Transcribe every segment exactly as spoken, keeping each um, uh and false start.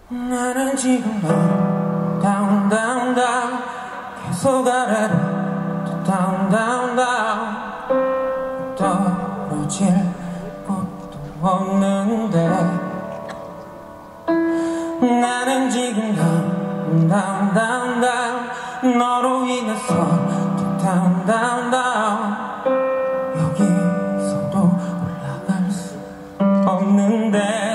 나는 지금 너 다운 다운 다운 계속 아래로 다운 다운 다운 떨어질 곳도 없는데 나는 지금 너 다운 다운 다운 너로 인해서 다운 다운 다운 여기서도 올라갈 수 없는데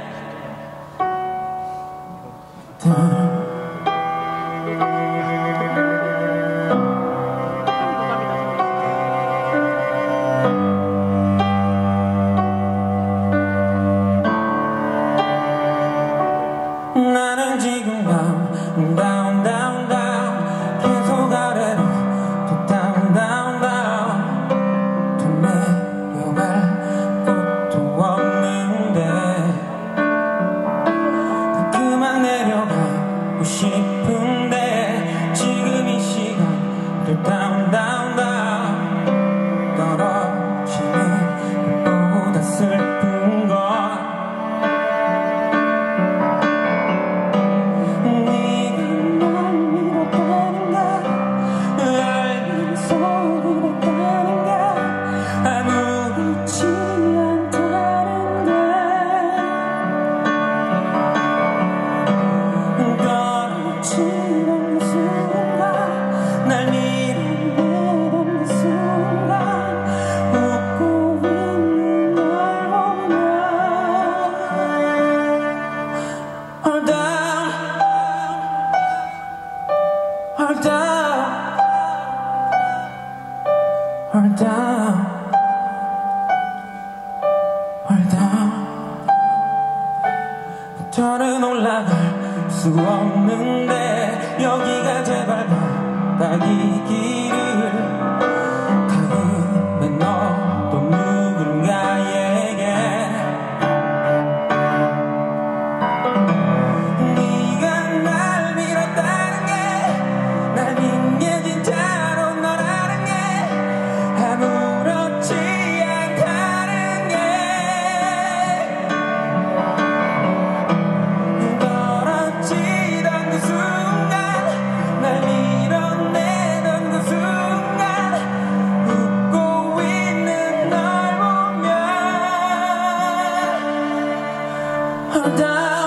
나는 지금 down, down, down, down 계속 아래로 또 down, down, down 더 내려갈 곳도 없는데 그만 내려가고 싶은데 지금 이 시간 또 down, down, down 떨어지는 것보다 슬픈 건 Hold down, hold down, hold down 더는 올라갈 수 없는데 여기가 제발 바닥이 길을 닿으면 너도 누군가에게 네가 날 밀었다는 게 날 믿는 게 진짜로 너라는 게 아무렇지 않다는 게 떨어지던 그 순간 날 밀어내던 그 순간 웃고 있는 널 보면 어,